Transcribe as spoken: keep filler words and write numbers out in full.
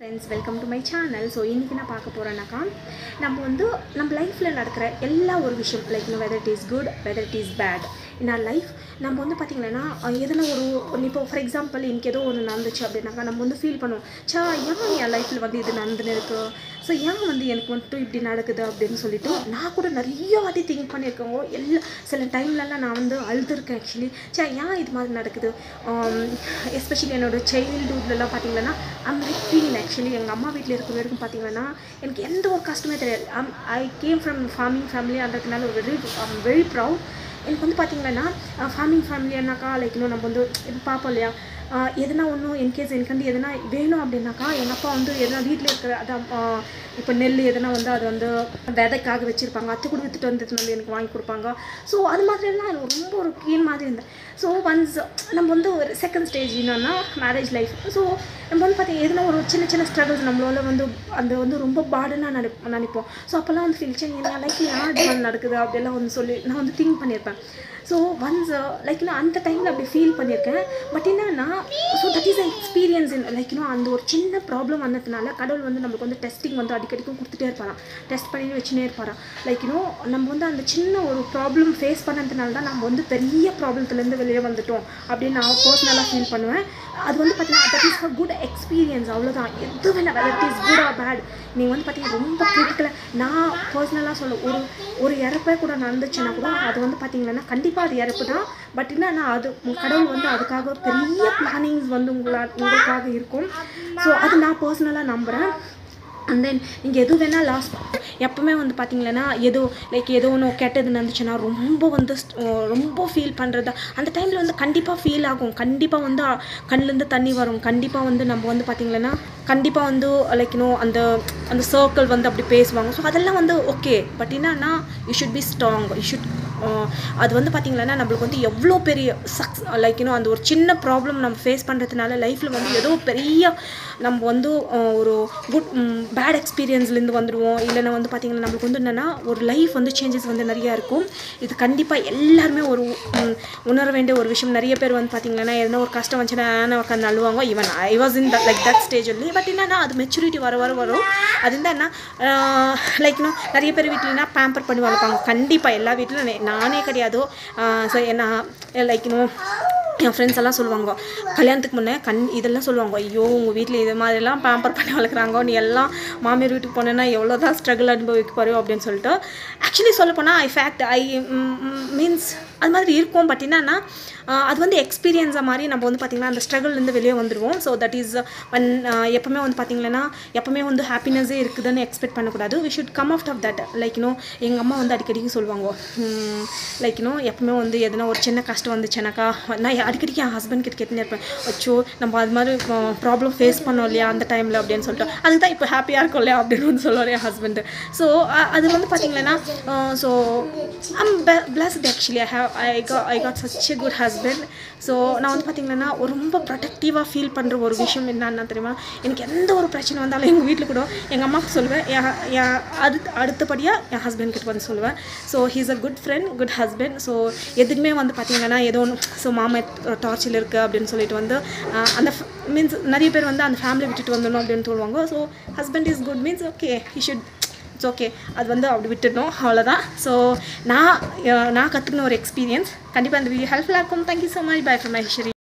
Friends, welcome to my channel. So இன்னைக்கு நான் பார்க்க போறேனாக்கா நம்ம வந்து நம்ம லைஃப்ல நடக்கிற எல்லா ஒரு விஷயம் like you know, whether it is good whether it is bad in our life நம்ம வந்து பாத்தீங்கன்னா எதனா ஒரு இப்போ ஃபார் எக்ஸாம்பிள் இன்னைக்கு ஏதோ ஒன்று நடந்துச்சு அப்படினாக்கா நம்ம வந்து ஃபீல் பண்ணுவோம் சா ஏன் என் லைஃப்ல வந்து இது நடந்துன்னு இருக்கு ஸோ ஏன் வந்து எனக்கு வந்துட்டு இப்படி நடக்குது அப்படின்னு சொல்லிட்டு நான் கூட நிறைய வாட்டி திங்க் பண்ணியிருக்கேன் எல்லா சில டைம்லலாம் நான் வந்து அழுதுருக்கேன் ஆக்சுவலி சா ஏன் இது மாதிரி நடக்குது எஸ்பெஷலி என்னோட சைல்டுஹுட்லலாம் பார்த்தீங்கன்னா ஐம் லைக் ஃபீல் ஆக்சுவலி எங்கள் அம்மா வீட்டில் இருக்கிற வரைக்கும் பார்த்தீங்கன்னா எனக்கு எந்த ஒரு கஷ்டமே தெரியாது I'm I came from farming family அன்றதுனால ஒரு வெரி ஐம் வெரி ப்ரவுட் எனக்கு வந்து பார்த்திங்கன்னா ஃபார்மிங் ஃபேமிலினாக்கா லைக் இன்னும் நம்ம வந்து இப்போ பார்ப்போம் இல்லையா எதுனா ஒன்றும் இன்கேஸ் எனக்கு வந்து எதுனா வேணும் அப்படின்னாக்கா எங்கள் அப்பா வந்து எதனா வீட்டில் இருக்கிற அதான் இப்போ நெல் எதனா வந்து அது வந்து விதைக்காக வச்சுருப்பாங்க அது கூட விற்றுட்டு வந்துட்டு வந்து எனக்கு வாங்கி கொடுப்பாங்க ஸோ அது மாதிரிலாம் எனக்கு ரொம்ப ஒரு கீழ் மாதிரி இருந்தேன் ஸோ ஒன்ஸ் நம்ம வந்து ஒரு செகண்ட் ஸ்டேஜ் என்னன்னா மேரேஜ் லைஃப் ஸோ நம்ம வந்து பார்த்திங்கன்னா எதுனா ஒரு சின்ன சின்ன ஸ்ட்ரகிள்ஸ் நம்மளால வந்து அந்த வந்து ரொம்ப பாடுன்னு நினை நினைப்போம் ஸோ அப்போல்லாம் வந்து ஃபீல் சரி என் லைஃப்பில் யார் இது நடக்குது அப்படியெல்லாம் வந்து சொல்லி நான் வந்து திங்க் பண்ணியிருப்பேன் ஸோ ஒன்ஸ் லைக் இன்னும் அந்த டைமில் அப்படி ஃபீல் பண்ணியிருக்கேன் பட் என்னன்னா so that is a experience in like இன்னும் அந்த ஒரு சின்ன ப்ராப்ளம் வந்ததுனால கடவுள் வந்து நம்மளுக்கு வந்து டெஸ்டிங் வந்து அடிக்கடிக்கும் கொடுத்துட்டே இருப்பாராம் டெஸ்ட் பண்ணி வச்சுனே இருப்பாராம் லைக் இன்னும் நம்ம வந்து அந்த சின்ன ஒரு ப்ராப்ளம் ஃபேஸ் பண்ணதுனால தான் நம்ம வந்து பெரிய ப்ராப்ளத்துலேருந்து வெளியே வந்துட்டோம் அப்படின்னு நான் பர்சனலாக ஃபீல் பண்ணுவேன் அது வந்து பார்த்தீங்கன்னா that is a good experience அவ்வளோதான் எது வேணா whether it is good or bad நீங்கள் வந்து பார்த்தீங்கன்னா ரொம்ப கிரிட்டிக்கலாக நான் பர்சனலாக சொல்ல ஒரு ஒரு இறப்பே கூட நடந்துச்சுன்னா கூட அது வந்து பார்த்தீங்கன்னா கண்டிப்பாக அது இறப்பு தான் பட் என்னன்னா அது கடவுள் வந்து அதுக்காக பெரிய பிளானிங்ஸ் வந்து உங்களா உங்களுக்காக இருக்கும் ஸோ அது நான் பர்சனலாக நம்புகிறேன் அண்ட் தென் நீங்கள் எது வேணால் லாஸ் எப்போவுமே வந்து பார்த்தீங்கன்னா ஏதோ லைக் ஏதோ ஒன்று கெட்டது நடந்துச்சுன்னா ரொம்ப வந்து ரொம்ப ஃபீல் பண்ணுறது அந்த டைமில் வந்து கண்டிப்பாக ஃபீல் ஆகும் கண்டிப்பாக வந்து கண்ணிலேருந்து தண்ணி வரும் கண்டிப்பாக வந்து நம்ம வந்து பார்த்திங்கன்னா கண்டிப்பாக வந்து லைக் இன்னும் அந்த அந்த சர்க்கிள் வந்து அப்படி பேசுவாங்க ஸோ அதெல்லாம் வந்து ஓகே பட் என்னன்னா you should be strong you should அது வந்து பார்த்திங்கன்னா நம்மளுக்கு வந்து எவ்வளோ பெரிய சக்ஸ் லைக் இன்னும் அந்த ஒரு சின்ன ப்ராப்ளம் நம்ம ஃபேஸ் பண்ணுறதுனால லைஃப்பில் வந்து ஏதோ பெரிய நம்ம வந்து ஒரு குட் பேட் எக்ஸ்பீரியன்ஸ்லேருந்து வந்துடுவோம் இல்லைன்னா வந்து பார்த்திங்கன்னா நம்மளுக்கு வந்து என்னென்னா ஒரு லைஃப் வந்து சேஞ்சஸ் வந்து நிறையா இருக்கும் இது கண்டிப்பாக எல்லாருமே ஒரு உணர வேண்டிய ஒரு விஷயம் நிறைய பேர் வந்து பார்த்திங்கன்னா எதனா ஒரு கஷ்டம் வந்துச்சுன்னா உட்காந்து அழுவாங்க even I was in the like that stage only but என்னன்னா அது மெச்சூரிட்டி வர வர வரும் அது என்னன்னா லைக் இன்னும் நிறைய பேர் வீட்டிலனா பேம்பர் பண்ணி வளர்ப்பாங்க கண்டிப்பாக எல்லா வீட்டிலும் நானே கிடையாதோ ஸோ என்ன லைக் இன்னும் என் ஃப்ரெண்ட்ஸ் எல்லாம் சொல்லுவாங்க கல்யாணத்துக்கு முன்னே கண் இதெல்லாம் சொல்லுவாங்க ஐயோ உங்கள் வீட்டில் இது மாதிரிலாம் பேம்பர் பண்ணி வளர்க்குறாங்க நீ எல்லாம் மாமியார் வீட்டுக்கு போனேன்னா எவ்வளோ தான் ஸ்ட்ரகிள் அனுபவிக்க போகிறோம் அப்படின்னு சொல்லிட்டு ஆக்சுவலி சொல்ல போனால் ஐ ஃபேக்ட் ஐ மீன்ஸ் அது மாதிரி இருக்கும் பட் என்னன்னா அது வந்து எக்ஸ்பீரியன்ஸாக மாதிரி நம்ம வந்து பார்த்திங்கன்னா அந்த ஸ்ட்ரகிள்லேருந்து வெளியே வந்துடுவோம் ஸோ தட் இஸ் ஒன் எப்போவுமே வந்து பார்த்திங்கன்னா எப்போவுமே வந்து ஹாப்பினஸே இருக்குதுன்னு எக்ஸ்பெக்ட் பண்ணக்கூடாது we should come out of that like இன்னும் எங்கள் அம்மா வந்து அடிக்கடிக்கு சொல்லுவாங்க லைக் இன்னும் எப்போவுமே வந்து எதனா ஒரு சின்ன கஷ்டம் வந்துச்சுனாக்கா நான் அடிக்கடிக்கு என் ஹஸ்பண்ட் கிட்ட கேட்டுன்னு இருப்பேன் அச்சோ நம்ம அது மாதிரி ப்ராப்ளம் ஃபேஸ் பண்ணோம் இல்லையா அந்த டைமில் அப்படின்னு சொல்லிட்டு அதுதான் இப்போ ஹாப்பியாக இருக்கும் இல்லையா அப்படின்னு வந்து சொல்லுவார் என் ஹஸ்பண்டு ஸோ அது வந்து பார்த்திங்கன்னா so I'm blessed actually I have I கா I got such a good husband so நான் வந்து பார்த்திங்கன்னா ஒரு ரொம்ப ப்ரொடெக்டிவாக ஃபீல் பண்ணுற ஒரு விஷயம் என்னன்னா தெரியுமா எனக்கு எந்த ஒரு பிரச்சனை வந்தாலும் எங்கள் வீட்டில் கூட எங்கள் அம்மாவுக்கு சொல்லுவேன் என் என் அடுத்த அடுத்தபடியாக என் ஹஸ்பண்ட் கிட்ட வந்து சொல்லுவேன் so he's a good friend good husband so எதுக்குமே வந்து பார்த்திங்கன்னா ஏதோ ஒன்று ஸோ மாமா டார்ச்சர் இருக்குது அப்படின்னு சொல்லிட்டு வந்து அந்த மீன்ஸ் நிறைய பேர் வந்து அந்த ஃபேமிலி விட்டுட்டு வந்துடணும் அப்படின்னு சொல்லுவாங்க so husband is good means okay he should it's okay அது வந்து அப்படி விட்டுடணும் அவ்வளோதான் ஸோ நான் நான் கற்றுக்கின ஒரு எக்ஸ்பீரியன்ஸ் கண்டிப்பாக அந்த வீடியோ ஹெல்ப்ஃபுல்லாக இருக்கும் thank you so much bye from மைஸ்வரி